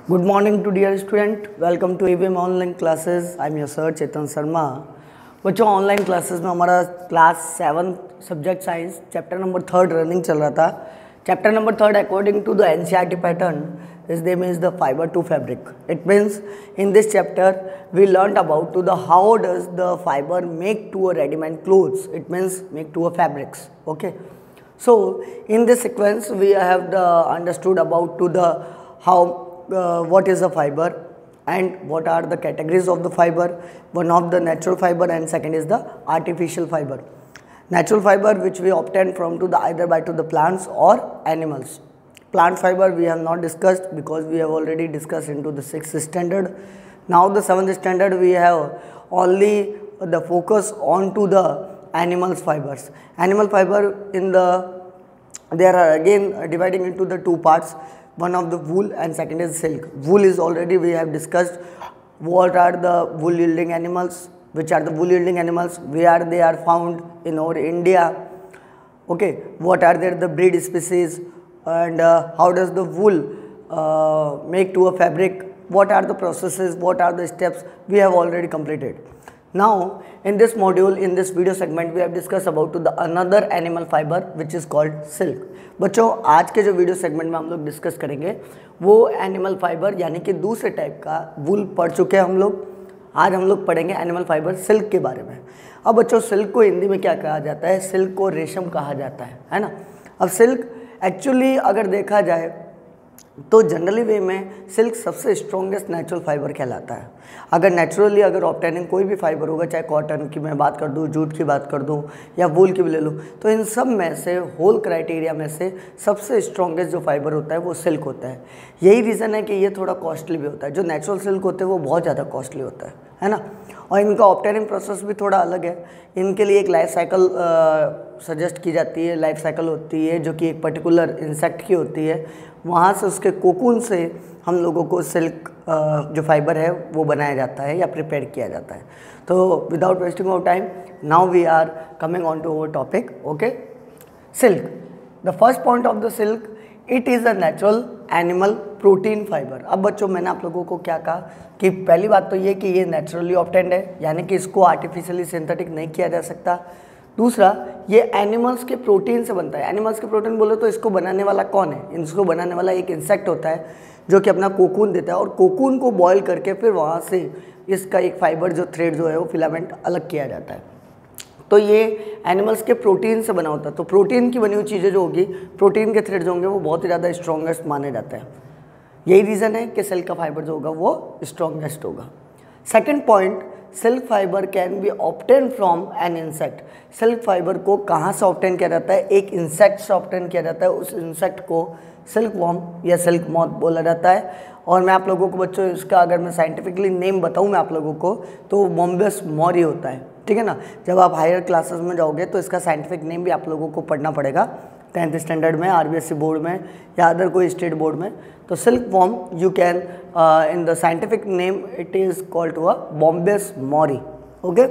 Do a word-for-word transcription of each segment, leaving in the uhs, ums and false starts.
Good morning to dear student. Welcome to A V M online classes. I am your sir Chetan Sharma. बच्चों online classes में हमारा class seven subject science chapter number third running चल रहा था. Chapter number third according to the NCERT pattern is name is the fiber to fabric. It means in this chapter we learned about to the how does the fiber make to a ready-made clothes. It means make to a fabrics. Okay. So in this sequence we have the understood about to the how uh, what is a fiber and what are the categories of the fiber. One of the natural fiber and second is the artificial fiber. Natural fiber which we obtain from to the either by to the plants or animals. Plant fiber we have not discussed because we have already discussed into the sixth standard. Now the seventh standard we have only the focus on to the animals fibers. Animal fiber in the there are again dividing into the two parts. One of the wool and second is silk. Wool is already we have discussed what are the wool yielding animals, which are the wool yielding animals, where they are found in our India. Okay, what are there the breed species and uh, how does the wool uh, make to a fabric, what are the processes, what are the steps we have already completed. Now in this module, in this video segment we have discussed about to the another animal fiber which is called silk. बच्चों आज के जो video segment में हम लोग discuss करेंगे वो animal fibre यानी कि दूसरे टाइप का वूल पढ़ चुके हैं हम लोग. आज हम लोग पढ़ेंगे एनिमल फाइबर सिल्क के बारे में. अब बच्चों सिल्क को हिंदी में क्या कहा जाता है? सिल्क को रेशम कहा जाता है, है ना. अब सिल्क एक्चुअली अगर देखा जाए तो जनरली वे में सिल्क सबसे स्ट्रॉन्गेस्ट नेचुरल फाइबर कहलाता है. अगर नेचुरली अगर ऑब्टेनिंग कोई भी फाइबर होगा, चाहे कॉटन की मैं बात कर दूँ, जूट की बात कर दूँ या वूल की भी ले लूँ, तो इन सब में से होल क्राइटेरिया में से सबसे स्ट्रॉन्गेस्ट जो फाइबर होता है वो सिल्क होता है. यही रीज़न है कि ये थोड़ा कॉस्टली भी होता है. जो नेचुरल सिल्क होते हैं वो बहुत ज़्यादा कॉस्टली होता है, है ना. और इनका ऑब्टेनिंग प्रोसेस भी थोड़ा अलग है. इनके लिए एक लाइफ साइकिल सजेस्ट की जाती है. लाइफ साइकिल होती है जो कि एक पर्टिकुलर इंसेक्ट की होती है. वहाँ से उसके कोकून से हम लोगों को सिल्क जो फाइबर है वो बनाया जाता है या प्रिपेयर किया जाता है. तो without wasting of time now we are coming on to our topic. Okay, silk. The first point of the silk, it is a natural animal protein fibre. अब बच्चों मैंने आप लोगों को क्या कहा कि पहली बात तो ये कि ये नेचुरली ऑब्टेन्ड है यानी कि इसको आर्टिफिशियली सिंथेटिक नहीं किया जा सकता. दूसरा, ये एनिमल्स के प्रोटीन से बनता है. एनिमल्स के प्रोटीन बोलो तो इसको बनाने वाला कौन है? इसको बनाने वाला एक इंसेक्ट होता है जो कि अपना कोकून देता है और कोकून को बॉयल करके फिर वहाँ से इसका एक फाइबर जो थ्रेड जो है वो फिलामेंट अलग किया जाता है. तो ये एनिमल्स के प्रोटीन से बना होता है. तो प्रोटीन की बनी हुई चीज़ें जो होगी, प्रोटीन के थ्रेड जो होंगे वो बहुत ही ज़्यादा स्ट्रॉन्गेस्ट माने जाते हैं. यही रीज़न है कि सिल्क का फाइबर जो होगा वो स्ट्रॉन्गेस्ट होगा. Second point, silk fibre can be obtain from an insect. Silk fibre को कहाँ से ऑब्टेन किया जाता है? एक इंसेक्ट से ऑब्टेन किया जाता है. उस इंसेक्ट को सिल्क वॉर्म या सिल्क मॉथ बोला जाता है. और मैं आप लोगों को बच्चों इसका अगर मैं साइंटिफिकली नेम बताऊँ मैं आप लोगों को तो बॉम्बेस मॉरी होता है. ठीक है ना. जब आप हायर क्लासेस में जाओगे तो इसका साइंटिफिक नेम भी आप लोगों को पढ़ना पड़ेगा टेंथ स्टैंडर्ड में, आरबीएसई बोर्ड में या अदर कोई स्टेट बोर्ड में. तो silkworm you can in the scientific name it is called to a Bombyx mori. Okay.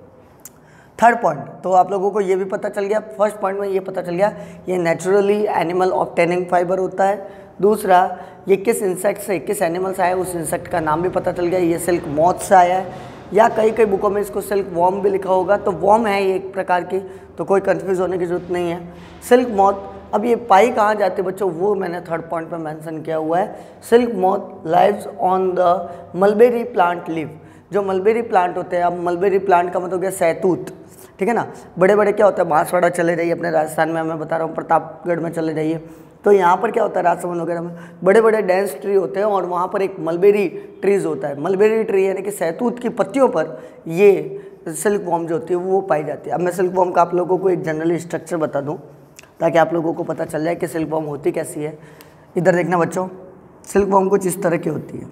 Third point, तो आप लोगों को ये भी पता चल गया. फर्स्ट पॉइंट में ये पता चल गया ये नेचुरली एनिमल ऑब्टेनिंग फाइबर होता है. दूसरा, ये किस इंसेक्ट से किस एनिमल से आया उस इंसेक्ट का नाम भी पता चल गया. ये सिल्क मॉथ से आया है या कई कई बुकों में इसको सिल्क वॉर्म भी लिखा होगा. तो वॉर्म है ये एक प्रकार की, तो कोई कंफ्यूज होने की जरूरत नहीं है. Silk moth. अब ये पाई कहाँ जाते हैं बच्चों वो मैंने थर्ड पॉइंट पे मेंशन किया हुआ है. Silk moth lives on the mulberry plant leave. जो मलबेरी प्लांट होते हैं, अब मलबेरी प्लांट का मतलब हो गया सहतूत. ठीक है ना. बड़े बड़े क्या होता है, बांसवाड़ा चले जाइए अपने राजस्थान में, मैं बता रहा हूँ प्रतापगढ़ में चले जाइए तो यहाँ पर क्या होता है राजसमंद वगैरह में बड़े बड़े डेंस ट्री होते हैं और वहाँ पर एक मलबेरी ट्रीज होता है. मलबेरी ट्री यानी कि सहतूत की पत्तियों पर ये सिल्क वॉर्म जो होती है वो पाई जाती है. अब मैं सिल्क वॉर्म का आप लोगों को एक जनरली स्ट्रक्चर बता दूँ ताकि आप लोगों को पता चल जाए कि सिल्क वॉर्म होती कैसी है. इधर देखना बच्चों, सिल्क वॉर्म कुछ इस तरह की होती है.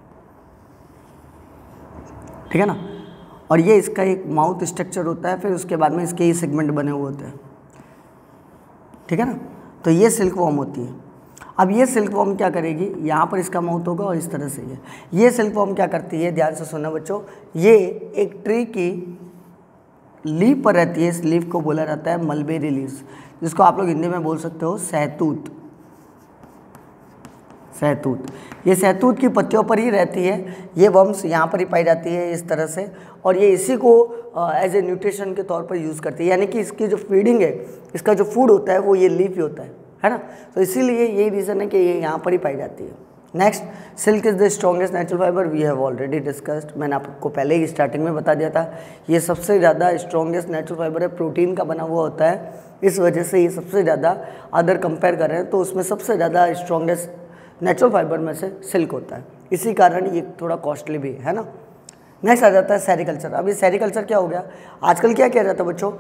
ठीक है ना. और ये इसका एक माउथ स्ट्रक्चर होता है, फिर उसके बाद में इसके ही सेगमेंट बने हुए होते हैं. ठीक है ना. तो ये सिल्क वॉर्म होती है. अब ये सिल्क वॉर्म क्या करेगी, यहाँ पर इसका माउथ होगा और इस तरह से ये ये सिल्क वॉर्म क्या करती है, ध्यान से सुनना बच्चों. ये एक ट्री की लीफ पर रहती है. इस लीफ को बोला जाता है मलबेरी लीव्स, जिसको आप लोग हिंदी में बोल सकते हो सहतूत. सहतूत। ये सहतूत की पत्तियों पर ही रहती है, ये वर्म्स यहाँ पर ही पाई जाती है इस तरह से, और ये इसी को एज ए न्यूट्रिशन के तौर पर यूज़ करती है, यानी कि इसकी जो फीडिंग है, इसका जो फूड होता है वो ये लीफ ही होता है है ना। तो इसीलिए यही रीज़न है कि ये यहाँ पर ही पाई जाती है। Next, silk is the strongest natural fibre, we have already discussed, मैंने आपको पहले ही स्टार्टिंग में बता दिया था। ये सबसे ज़्यादा स्ट्रॉन्गेस्ट नेचुरल फाइबर है, प्रोटीन का बना हुआ होता है, इस वजह से ये सबसे ज़्यादा अदर कंपेयर कर रहे हैं तो उसमें सबसे ज़्यादा स्ट्रॉन्गेस्ट नेचुरल फाइबर में से सिल्क होता है, इसी कारण ये थोड़ा कॉस्टली भी है ना। नेक्स्ट आ जाता है सेरिकल्चर। अब ये सेरिकल्चर क्या हो गया, आजकल क्या किया जाता है बच्चों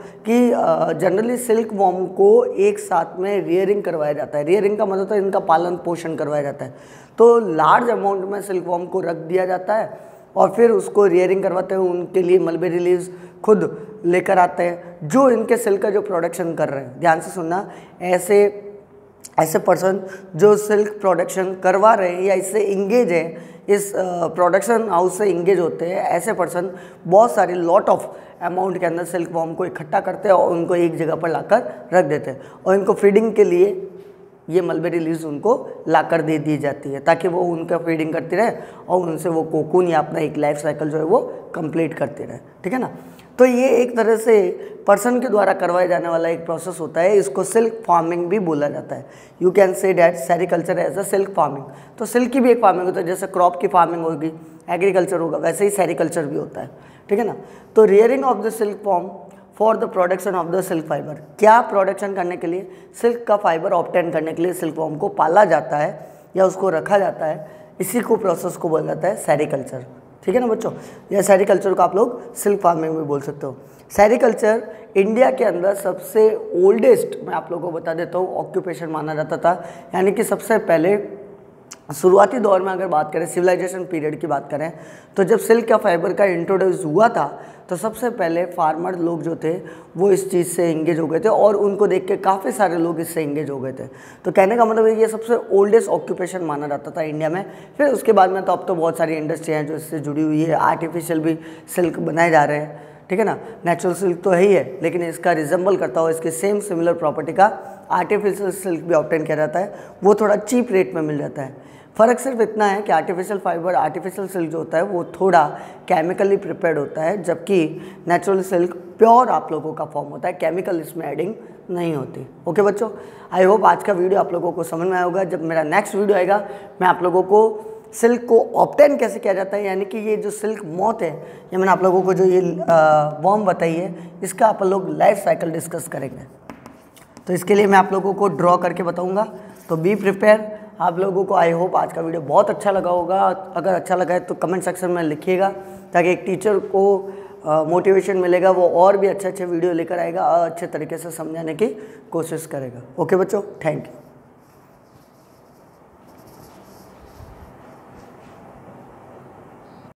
कि जनरली सिल्क वॉर्म को एक साथ में रियरिंग करवाया जाता है। रियरिंग का मतलब तो इनका पालन पोषण करवाया जाता है, तो लार्ज अमाउंट में सिल्क वॉर्म को रख दिया जाता है और फिर उसको रियरिंग करवाते हैं। उनके लिए मलबेरी लीव्स खुद लेकर आते हैं जो इनके सिल्क का जो प्रोडक्शन कर रहे हैं। ध्यान से सुनना, ऐसे ऐसे पर्सन जो सिल्क प्रोडक्शन करवा रहे हैं या इससे इंगेज है, इस प्रोडक्शन हाउस से इंगेज होते हैं, ऐसे पर्सन बहुत सारे लॉट ऑफ अमाउंट के अंदर सिल्क वॉर्म को इकट्ठा करते हैं और उनको एक जगह पर लाकर रख देते हैं और इनको फीडिंग के लिए ये मलबेरी लीव्स उनको लाकर दे दी जाती है ताकि वो उनका फीडिंग करती रहे और उनसे वो कोकून या अपना एक लाइफ साइकिल जो है वो कंप्लीट करती रहे, ठीक है ना। तो ये एक तरह से पर्सन के द्वारा करवाया जाने वाला एक प्रोसेस होता है, इसको सिल्क फार्मिंग भी बोला जाता है। You can say that sericulture as a silk farming. तो सिल्क की भी एक फार्मिंग होता है, जैसे क्रॉप की फार्मिंग होगी, एग्रीकल्चर होगा, वैसे ही सेरिकल्चर भी होता है, ठीक है ना। तो rearing of the silkworm for the production of the silk fibre, क्या प्रोडक्शन करने के लिए, सिल्क का फाइबर ऑब्टेन करने के लिए सिल्क वॉर्म को पाला जाता है या उसको रखा जाता है, इसी को प्रोसेस को बोला जाता है सेरिकल्चर, ठीक है ना बच्चों। या सेरिकल्चर को आप लोग सिल्क फार्मिंग में बोल सकते हो। सेरिकल्चर इंडिया के अंदर सबसे ओल्डेस्ट, मैं आप लोगों को बता देता हूँ, ऑक्यूपेशन माना जाता था, यानी कि सबसे पहले शुरुआती दौर में अगर बात करें, सिविलाइजेशन पीरियड की बात करें, तो जब सिल्क का फाइबर का इंट्रोड्यूस हुआ था तो सबसे पहले फार्मर लोग जो थे वो इस चीज़ से इंगेज हो गए थे और उनको देख के काफ़ी सारे लोग इससे इंगेज हो गए थे। तो कहने का मतलब है ये सबसे ओल्डेस्ट ऑक्यूपेशन माना जाता था इंडिया में। फिर उसके बाद में तो अब तो बहुत सारी इंडस्ट्री हैं जो इससे जुड़ी हुई है, आर्टिफिशियल भी सिल्क बनाए जा रहे हैं, ठीक है ना। नेचुरल सिल्क तो है ही है, लेकिन इसका रिजेंबल करता हो, इसके सेम सिमिलर प्रॉपर्टी का आर्टिफिशियल सिल्क भी ऑब्टेन किया जाता है, वो थोड़ा चीप रेट में मिल जाता है। फ़र्क सिर्फ इतना है कि आर्टिफिशियल फाइबर, आर्टिफिशियल सिल्क जो होता है वो थोड़ा केमिकली प्रिपेयर्ड होता है, जबकि नेचुरल सिल्क प्योर आप लोगों का फॉर्म होता है, केमिकल इसमें एडिंग नहीं होती। ओके बच्चों, आई होप आज का वीडियो आप लोगों को समझ में आया होगा। जब मेरा नेक्स्ट वीडियो आएगा मैं आप लोगों को सिल्क को ऑब्टेन कैसे किया जाता है, यानी कि ये जो सिल्क मॉथ है, या मैंने आप लोगों को जो ये वॉर्म बताई है, इसका आप लोग लाइफ साइकिल डिस्कस करेंगे। तो इसके लिए मैं आप लोगों को ड्रॉ करके बताऊँगा, तो बी प्रिपेयर। आप लोगों को आई होप आज का वीडियो बहुत अच्छा लगा होगा। अगर अच्छा लगा है तो कमेंट सेक्शन में लिखिएगा, ताकि एक टीचर को मोटिवेशन मिलेगा, वो और भी अच्छे अच्छे वीडियो लेकर आएगा और अच्छे तरीके से समझाने की कोशिश करेगा। ओके बच्चों, थैंक यू।